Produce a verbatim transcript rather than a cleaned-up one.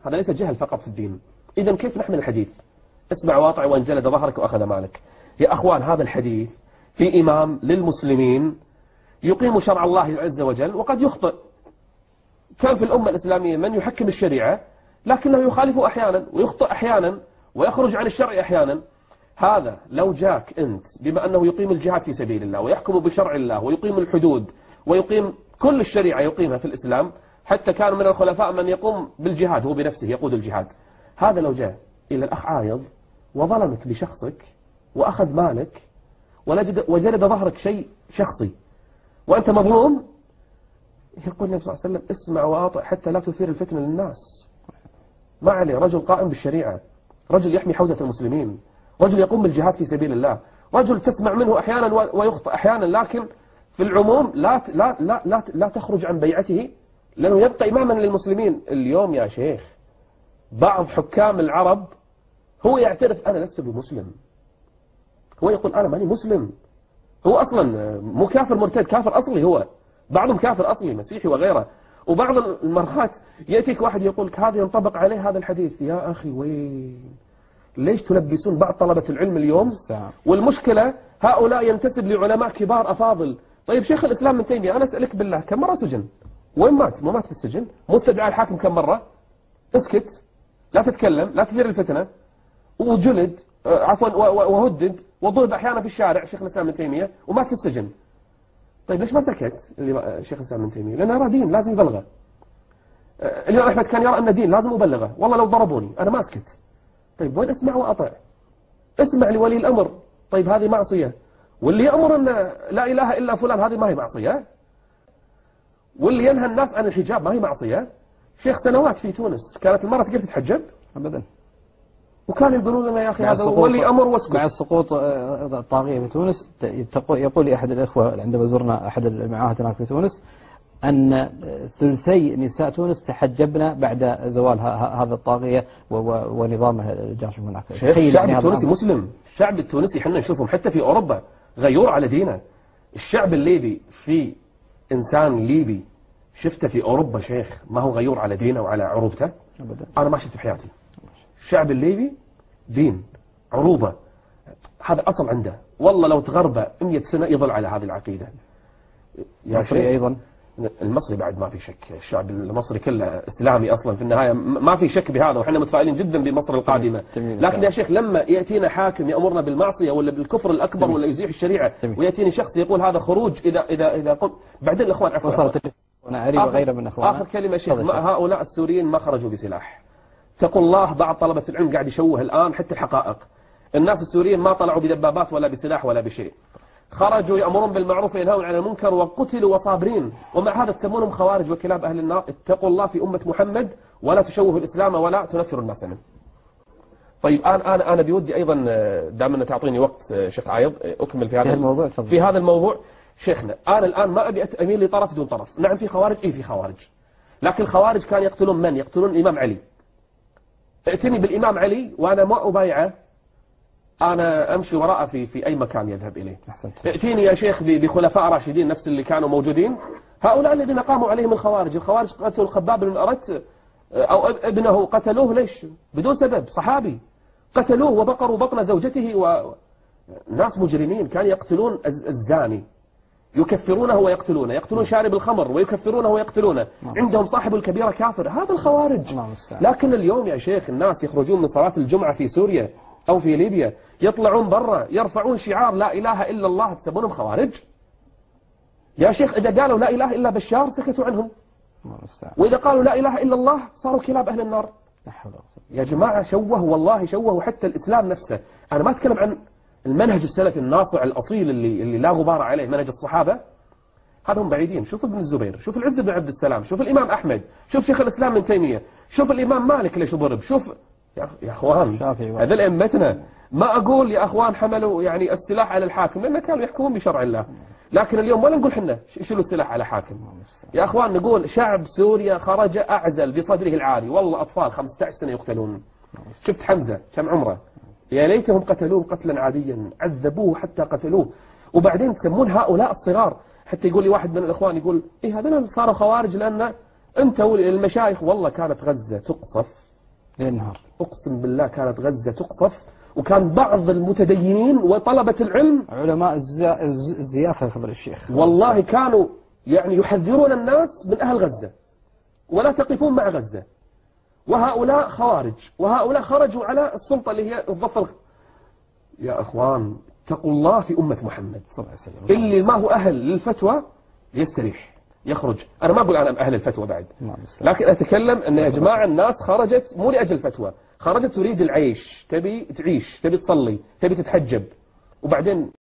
هذا ليس جهل فقط في الدين. إذا كيف نحمل الحديث؟ اسمع واطع وأن جلد ظهرك وأخذ مالك. يا أخوان، هذا الحديث في إمام للمسلمين يقيم شرع الله عز وجل وقد يخطئ. كان في الأمة الإسلامية من يحكم الشريعة لكنه يخالف أحيانا ويخطئ أحيانا ويخرج عن الشرع أحيانا. هذا لو جاك أنت بما أنه يقيم الجهاد في سبيل الله ويحكم بشرع الله ويقيم الحدود ويقيم كل الشريعة يقيمها في الإسلام، حتى كان من الخلفاء من يقوم بالجهاد هو بنفسه يقود الجهاد. هذا لو جاء إلى الأخ عايض وظلمك بشخصك وأخذ مالك وجلد ظهرك شيء شخصي وأنت مظلوم، يقول النبي صلى الله عليه وسلم اسمع وأطع حتى لا تثير الفتنة للناس. ما عليه، رجل قائم بالشريعة، رجل يحمي حوزة المسلمين، رجل يقوم بالجهاد في سبيل الله، رجل تسمع منه أحيانا ويخطئ أحيانا، لكن في العموم لا لا لا لا, لا تخرج عن بيعته لأنه يبقى إماما للمسلمين. اليوم يا شيخ بعض حكام العرب هو يعترف أنا لست بمسلم، هو يقول أنا ماني مسلم، هو أصلا مو كافر مرتد، كافر أصلي، هو بعضهم كافر أصلي مسيحي وغيره. وبعض المرات يأتيك واحد يقول لك هذا ينطبق عليه هذا الحديث. يا أخي وين، ليش تلبسون بعض طلبة العلم اليوم؟ والمشكلة هؤلاء ينتسب لعلماء كبار أفاضل. طيب شيخ الإسلام ابن تيمية أنا أسألك بالله كم مرة سجن؟ وين مات؟ ما مات في السجن؟ مو استدعى الحاكم كم مرة؟ اسكت، لا تتكلم، لا تثير الفتنة، وجلد عفوا وهدد وضرب أحيانا في الشارع شيخ الإسلام ابن تيمية ومات في السجن. طيب ليش ما سكت اللي شيخ الإسلام ابن تيمية؟ لأنه يرى دين لازم يبلغه. الإمام أحمد كان يرى أن دين لازم أبلغه، والله لو ضربوني أنا ما أسكت. طيب وين أسمع وأطع؟ اسمع لولي الأمر. طيب هذه معصية، واللي يأمر أن لا إله إلا فلان هذه ما هي معصية؟ واللي ينهى الناس عن الحجاب ما هي معصية؟ شيخ سنوات في تونس كانت المرأة تقدر تتحجب؟ أبدا. وكانوا يقولون لنا يا أخي هذا ولي أمر واسكت. مع السقوط الطاغية في تونس يقول لي أحد الإخوة عندما زرنا أحد المعاهد هناك في تونس أن ثلثي نساء تونس تحجبن بعد زوال هذا الطاغية ونظامه الجاشم هناك. الشعب التونسي مسلم، الشعب التونسي حنا نشوفهم حتى في أوروبا غيور على دينه. الشعب الليبي في إنسان ليبي شفته في أوروبا شيخ ما هو غيور على دينه وعلى عروبته؟ أبدا. أنا ما شفت في حياتي. الشعب الليبي دين عروبة، هذا أصل عنده، والله لو تغربه مئة سنة يظل على هذه العقيدة. المصري أيضا، المصري بعد ما في شك، الشعب المصري كله إسلامي أصلا في النهاية، ما في شك بهذا، وحنا متفائلين جدا بمصر القادمة. لكن يا شيخ لما يأتينا حاكم يأمرنا بالمعصية ولا بالكفر الأكبر ولا يزيح الشريعة، ويأتيني شخص يقول هذا خروج إذا إذا إذا قم بعدين الإخوان عفوا وصلت أنا أعرف غير من أخوان. آخر كلمة شيخ، هؤلاء السوريين ما خرجوا بسلاح. اتقوا الله، بعض طلبة العلم قاعد يشوه الآن حتى الحقائق. الناس السوريين ما طلعوا بدبابات ولا بسلاح ولا بشيء، خرجوا يأمرون بالمعروف وينهون عن المنكر وقتلوا وصابرين، ومع هذا تسمونهم خوارج وكلاب أهل النار. اتقوا الله في أمة محمد ولا تشوهوا الإسلام ولا تنفروا الناس منه. طيب أنا أنا أنا بودي أيضا دائما تعطيني وقت شيخ عايض أكمل في هذا الموضوع. في هذا الموضوع شيخنا. أنا الآن ما أبي أميل لطرف دون طرف. نعم في خوارج، إيه في خوارج، لكن الخوارج كانوا يقتلون من؟ يقتلون الإمام علي. ائتني بالإمام علي وأنا ما أبايعه، أنا أمشي وراءه في في أي مكان يذهب إليه. أحسنت. ائتيني يا شيخ بخلفاء راشدين نفس اللي كانوا موجودين، هؤلاء الذين قاموا عليهم الخوارج. الخوارج قتلوا الخباب بن أردت أو ابنه، قتلوه ليش؟ بدون سبب، صحابي قتلوه وبقروا بطن زوجته، وناس مجرمين كانوا يقتلون الزاني يكفرونه ويقتلونه، يقتلون شارب الخمر ويكفرونه ويقتلونه، عندهم صاحب الكبيرة كافر. هذا الخوارج. لكن اليوم يا شيخ الناس يخرجون من صلاة الجمعة في سوريا أو في ليبيا يطلعون برا يرفعون شعار لا إله إلا الله، تسمونهم خوارج؟ يا شيخ إذا قالوا لا إله إلا بشار سكتوا عنهم، وإذا قالوا لا إله إلا الله صاروا كلاب أهل النار. يا جماعة شوهوا، والله شوهوا حتى الإسلام نفسه. أنا ما أتكلم عن المنهج السلفي الناصع الأصيل اللي اللي لا غبار عليه، منهج الصحابة، هذا هم بعيدين. شوف ابن الزبير، شوف العز بن عبد السلام، شوف الإمام أحمد، شوف شيخ الإسلام ابن تيمية، شوف الإمام مالك ليش ضرب، شوف يا أخوان هذا أئمتنا. ما أقول يا أخوان حملوا يعني السلاح على الحاكم لأن كانوا يحكمون بشرع الله، لكن اليوم ولا نقول حنا شيلوا السلاح على حاكم. يا أخوان نقول شعب سوريا خرج أعزل بصدره العاري، والله أطفال خمسة عشر سنة يقتلون. شفت حمزة كم عمره؟ يا ليتهم قتلوه قتلا عاديا، عذبوه حتى قتلوه. وبعدين تسمون هؤلاء الصغار، حتى يقول لي واحد من الإخوان يقول إيه هذول صاروا خوارج لأن أنت المشايخ. والله كانت غزة تقصف ليل نهار. أقسم بالله كانت غزة تقصف، وكان بعض المتدينين وطلبة العلم علماء الزا- الز- الزيافة يا فضل الشيخ والله كانوا يعني يحذرون الناس من أهل غزة ولا تقفون مع غزة، وهؤلاء خوارج، وهؤلاء خرجوا على السلطة اللي هي الضفة الخ... يا أخوان اتقوا الله في أمة محمد. صلى الله عليه وسلم. اللي ما هو أهل للفتوى يستريح يخرج. أنا ما أقول أنا أهل الفتوى بعد، نعم، السلام. لكن أتكلم أن يا جماعة الناس خرجت مو لأجل الفتوى، خرجت تريد العيش، تبي تعيش، تبي تصلي، تبي تتحجب، وبعدين